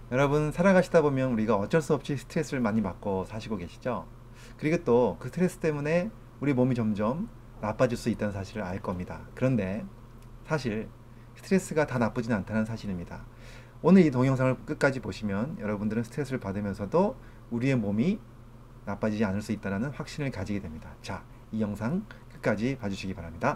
여러분 살아가시다 보면 우리가 어쩔 수 없이 스트레스를 많이 받고 사시고 계시죠? 그리고 또 그 스트레스 때문에 우리 몸이 점점 나빠질 수 있다는 사실을 알 겁니다. 그런데 사실 스트레스가 다 나쁘진 않다는 사실입니다. 오늘 이 동영상을 끝까지 보시면 여러분들은 스트레스를 받으면서도 우리의 몸이 나빠지지 않을 수 있다는 확신을 가지게 됩니다. 자, 이 영상 끝까지 봐주시기 바랍니다.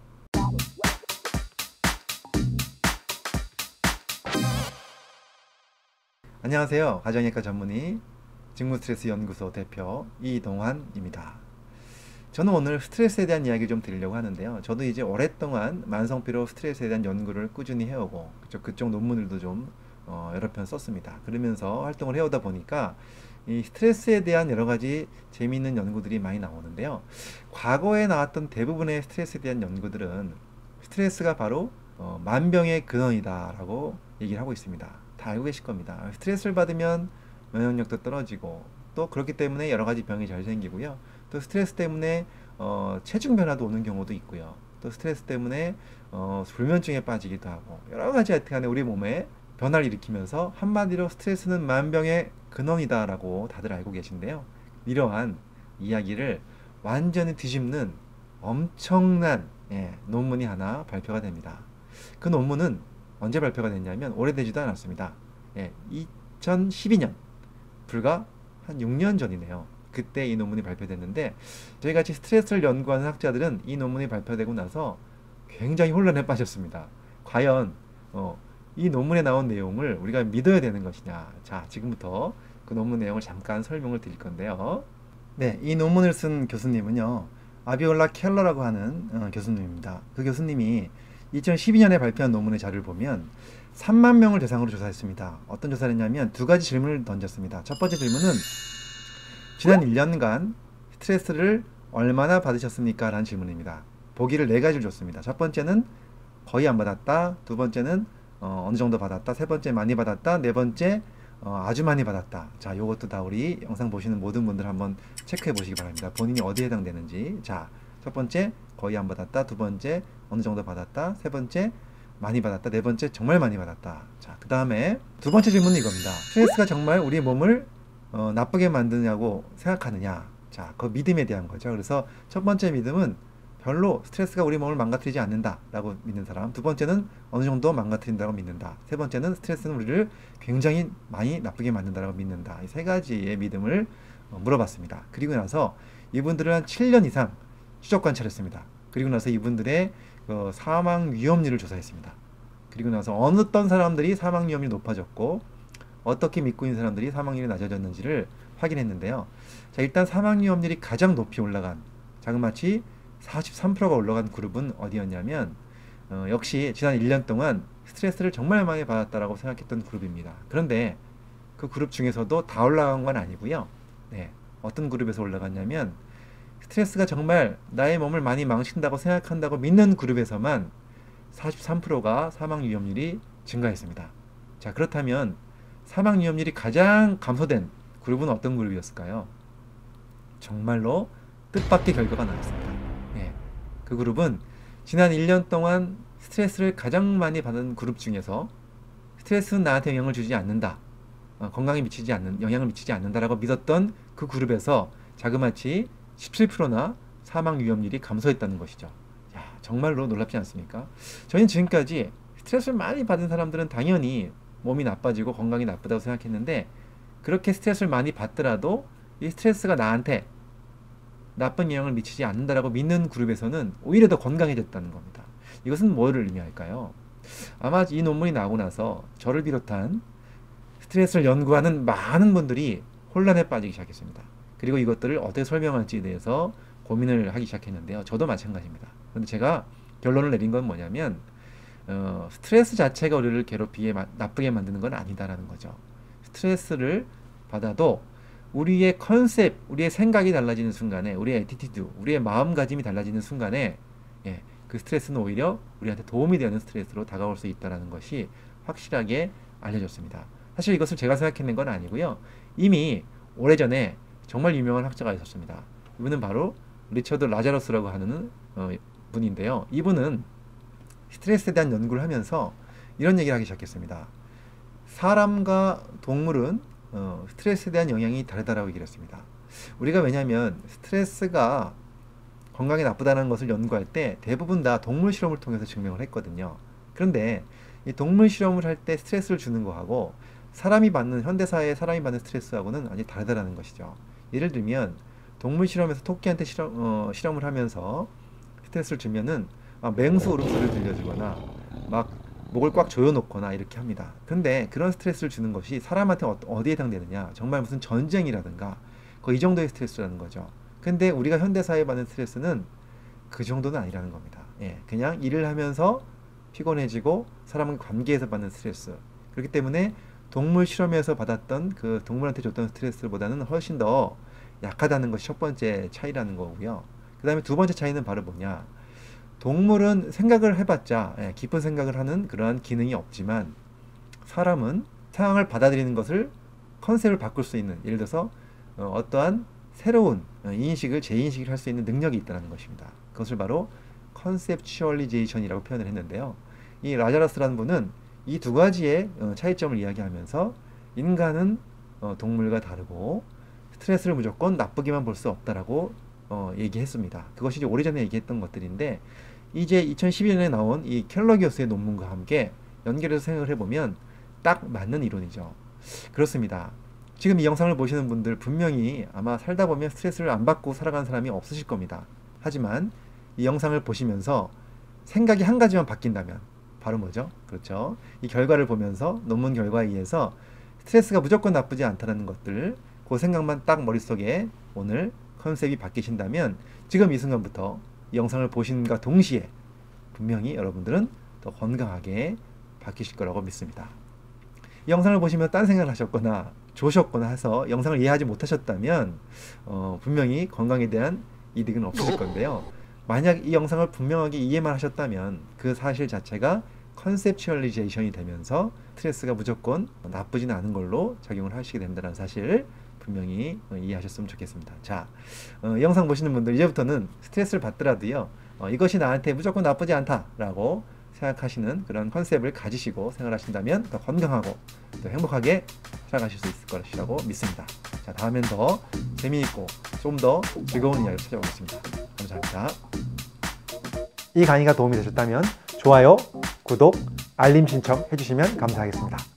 안녕하세요. 가정의학과 전문의 직무스트레스 연구소 대표 이동환입니다. 저는 오늘 스트레스에 대한 이야기를 좀 드리려고 하는데요. 저도 이제 오랫동안 만성피로 스트레스에 대한 연구를 꾸준히 해오고 그쪽 논문들도 좀 여러 편 썼습니다. 그러면서 활동을 해오다 보니까 이 스트레스에 대한 여러 가지 재미있는 연구들이 많이 나오는데요. 과거에 나왔던 대부분의 스트레스에 대한 연구들은 스트레스가 바로 만병의 근원이다 라고 얘기를 하고 있습니다. 다 알고 계실 겁니다. 스트레스를 받으면 면역력도 떨어지고 또 그렇기 때문에 여러 가지 병이 잘 생기고요. 또 스트레스 때문에 체중 변화도 오는 경우도 있고요. 또 스트레스 때문에 불면증에 빠지기도 하고 여러 가지 하여튼간에 우리 몸에 변화를 일으키면서 한마디로 스트레스는 만병의 근원이다 라고 다들 알고 계신데요. 이러한 이야기를 완전히 뒤집는 엄청난 논문이 하나 발표가 됩니다. 그 논문은 언제 발표가 됐냐면 오래되지도 않았습니다. 2012년 불과 한 6년 전이네요. 그때 이 논문이 발표됐는데 저희같이 스트레스를 연구하는 학자들은 이 논문이 발표되고 나서 굉장히 혼란에 빠졌습니다. 과연 이 논문에 나온 내용을 우리가 믿어야 되는 것이냐. 자, 지금부터 그 논문 내용을 잠깐 설명을 드릴 건데요. 네, 이 논문을 쓴 교수님은요, 아비올라 켈러라고 하는 교수님입니다. 그 교수님이 2012년에 발표한 논문의 자료를 보면 3만 명을 대상으로 조사했습니다. 어떤 조사를 했냐면 두 가지 질문을 던졌습니다. 첫 번째 질문은 지난 1년간 스트레스를 얼마나 받으셨습니까? 라는 질문입니다. 보기를 네 가지를 줬습니다. 첫 번째는 거의 안 받았다. 두 번째는 어느 정도 받았다. 세 번째 많이 받았다. 네 번째 아주 많이 받았다. 자, 요것도 다 우리 영상 보시는 모든 분들 한번 체크해 보시기 바랍니다. 본인이 어디에 해당되는지. 자, 첫 번째 거의 안 받았다. 두 번째 어느 정도 받았다. 세 번째 많이 받았다. 네 번째 정말 많이 받았다. 자, 그 다음에 두 번째 질문은 이겁니다. 스트레스가 정말 우리 몸을 나쁘게 만드냐고 생각하느냐. 자, 그 믿음에 대한 거죠. 그래서 첫 번째 믿음은 별로 스트레스가 우리 몸을 망가뜨리지 않는다 라고 믿는 사람, 두 번째는 어느 정도 망가뜨린다고 믿는다, 세 번째는 스트레스는 우리를 굉장히 많이 나쁘게 만든다고 믿는다. 이 세 가지의 믿음을 물어봤습니다. 그리고 나서 이분들을 한 7년 이상 추적 관찰했습니다. 그리고 나서 이분들의 사망 위험률을 조사했습니다. 그리고 나서 어떤 사람들이 사망 위험률이 높아졌고 어떻게 믿고 있는 사람들이 사망률이 낮아졌는지를 확인했는데요. 자, 일단 사망 위험률이 가장 높이 올라간, 자그마치 43%가 올라간 그룹은 어디였냐면 역시 지난 1년 동안 스트레스를 정말 많이 받았다라고 생각했던 그룹입니다. 그런데 그 그룹 중에서도 다 올라간 건 아니고요. 네, 어떤 그룹에서 올라갔냐면 스트레스가 정말 나의 몸을 많이 망친다고 생각한다고 믿는 그룹에서만 43%가 사망 위험률이 증가했습니다. 자, 그렇다면 사망 위험률이 가장 감소된 그룹은 어떤 그룹이었을까요? 정말로 뜻밖의 결과가 나왔습니다. 그 그룹은 지난 1년 동안 스트레스를 가장 많이 받은 그룹 중에서 스트레스는 나한테 영향을 주지 않는다, 건강에 미치지 않는, 영향을 미치지 않는다라고 믿었던 그 그룹에서 자그마치 17%나 사망 위험률이 감소했다는 것이죠. 야, 정말로 놀랍지 않습니까? 저희는 지금까지 스트레스를 많이 받은 사람들은 당연히 몸이 나빠지고 건강이 나쁘다고 생각했는데 그렇게 스트레스를 많이 받더라도 이 스트레스가 나한테 나쁜 영향을 미치지 않는다라고 믿는 그룹에서는 오히려 더 건강해졌다는 겁니다. 이것은 뭐를 의미할까요? 아마 이 논문이 나오고 나서 저를 비롯한 스트레스를 연구하는 많은 분들이 혼란에 빠지기 시작했습니다. 그리고 이것들을 어떻게 설명할지에 대해서 고민을 하기 시작했는데요. 저도 마찬가지입니다. 그런데 제가 결론을 내린 건 뭐냐면 스트레스 자체가 우리를 괴롭히게 나쁘게 만드는 건 아니다라는 거죠. 스트레스를 받아도 우리의 컨셉, 우리의 생각이 달라지는 순간에, 우리의 애티튜드, 우리의 마음가짐이 달라지는 순간에 그 스트레스는 오히려 우리한테 도움이 되는 스트레스로 다가올 수 있다는 것이 확실하게 알려졌습니다. 사실 이것을 제가 생각해낸 건 아니고요. 이미 오래전에 정말 유명한 학자가 있었습니다. 이분은 바로 리처드 라자러스라고 하는 분인데요. 이분은 스트레스에 대한 연구를 하면서 이런 얘기를 하기 시작했습니다. 사람과 동물은 스트레스에 대한 영향이 다르다라고 얘기를 했습니다. 우리가 왜냐하면 스트레스가 건강에 나쁘다는 것을 연구할 때 대부분 다 동물 실험을 통해서 증명을 했거든요. 그런데 이 동물 실험을 할 때 스트레스를 주는 거하고 현대사회의 사람이 받는 스트레스하고는 아주 다르다는 것이죠. 예를 들면 동물 실험에서 토끼한테 실험을 하면서 스트레스를 주면은 맹수 울음소리를 들려주거나 막 목을 꽉 조여놓거나 이렇게 합니다. 근데 그런 스트레스를 주는 것이 사람한테 어디에 해당되느냐, 정말 무슨 전쟁이라든가 이 정도의 스트레스라는 거죠. 근데 우리가 현대사회에 받는 스트레스는 그 정도는 아니라는 겁니다. 예, 그냥 일을 하면서 피곤해지고 사람과 관계에서 받는 스트레스. 그렇기 때문에 동물 실험에서 받았던 그 동물한테 줬던 스트레스보다는 훨씬 더 약하다는 것이 첫 번째 차이라는 거고요. 그 다음에 두 번째 차이는 바로 뭐냐, 동물은 생각을 해봤자 깊은 생각을 하는 그러한 기능이 없지만 사람은 상황을 받아들이는 것을 컨셉을 바꿀 수 있는, 예를 들어서 어떠한 새로운 인식을 재인식을 할 수 있는 능력이 있다는 것입니다. 그것을 바로 컨셉추얼리제이션이라고 표현을 했는데요. 이 라자러스라는 분은 이 두 가지의 차이점을 이야기하면서 인간은 동물과 다르고 스트레스를 무조건 나쁘게만 볼 수 없다라고 얘기했습니다. 그것이 이제 오래전에 얘기했던 것들인데 이제 2012년에 나온 이 켈러 교수의 논문과 함께 연결해서 생각을 해보면 딱 맞는 이론이죠. 그렇습니다. 지금 이 영상을 보시는 분들 분명히 아마 살다 보면 스트레스를 안 받고 살아가는 사람이 없으실 겁니다. 하지만 이 영상을 보시면서 생각이 한 가지만 바뀐다면 바로 뭐죠? 그렇죠. 이 결과를 보면서 논문 결과에 의해서 스트레스가 무조건 나쁘지 않다는 것들, 그 생각만 딱 머릿속에 오늘 컨셉이 바뀌신다면 지금 이 순간부터 이 영상을 보신과 동시에 분명히 여러분들은 더 건강하게 바뀌실 거라고 믿습니다. 이 영상을 보시면 딴 생각을 하셨거나 좋으셨거나 해서 영상을 이해하지 못하셨다면 분명히 건강에 대한 이득은 없으실 건데요. 만약 이 영상을 분명하게 이해만 하셨다면 그 사실 자체가 컨셉추얼리제이션이 되면서 스트레스가 무조건 나쁘지는 않은 걸로 작용을 하시게 된다는 사실 분명히 이해하셨으면 좋겠습니다. 자, 영상 보시는 분들 이제부터는 스트레스를 받더라도요, 이것이 나한테 무조건 나쁘지 않다라고 생각하시는 그런 컨셉을 가지시고 생활하신다면 더 건강하고 더 행복하게 살아가실 수 있을 것이라고 믿습니다. 자, 다음엔 더 재미있고 좀 더 즐거운 이야기를 찾아오겠습니다. 감사합니다. 이 강의가 도움이 되셨다면 좋아요, 구독, 알림 신청 해주시면 감사하겠습니다.